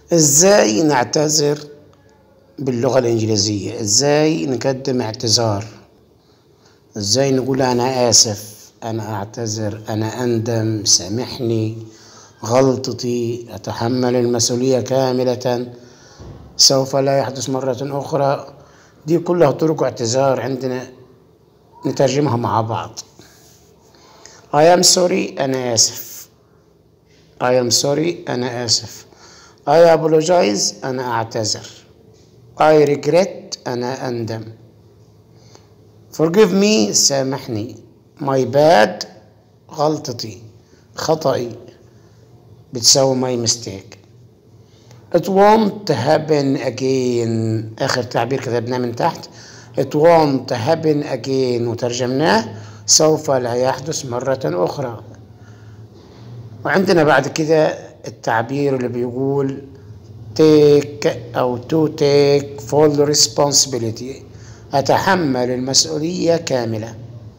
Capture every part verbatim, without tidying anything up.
ازاي نعتذر باللغة الإنجليزية؟ ازاي نقدم اعتذار؟ ازاي نقول أنا آسف، أنا أعتذر، أنا أندم، سامحني، غلطتي، أتحمل المسؤولية كاملة، سوف لا يحدث مرة أخرى. دي كلها طرق اعتذار عندنا نترجمها مع بعض. I am sorry أنا آسف. I am sorry أنا آسف. I apologize أنا أعتذر. I regret أنا أندم. Forgive me سامحني. My bad غلطتي، خطأي، بتساوي my mistake. It won't happen again. آخر تعبير كتبناه من تحت It won't happen again وترجمناه سوف لا يحدث مرة أخرى. وعندنا بعد كده التعبير اللي بيقول take أو to take full responsibility، أتحمل المسؤولية كاملة.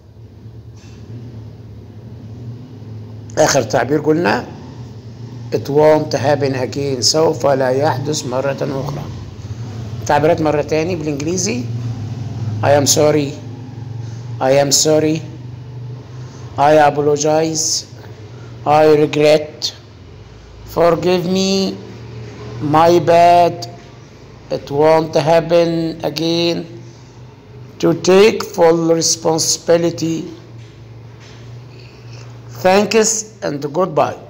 آخر تعبير قلنا It won't happen again سوف لا يحدث مرة أخرى. تعبيرات مرة تاني بالإنجليزي I am sorry I am sorry I apologize I regret Forgive me My bad It won't happen again To take full responsibility Thanks and goodbye.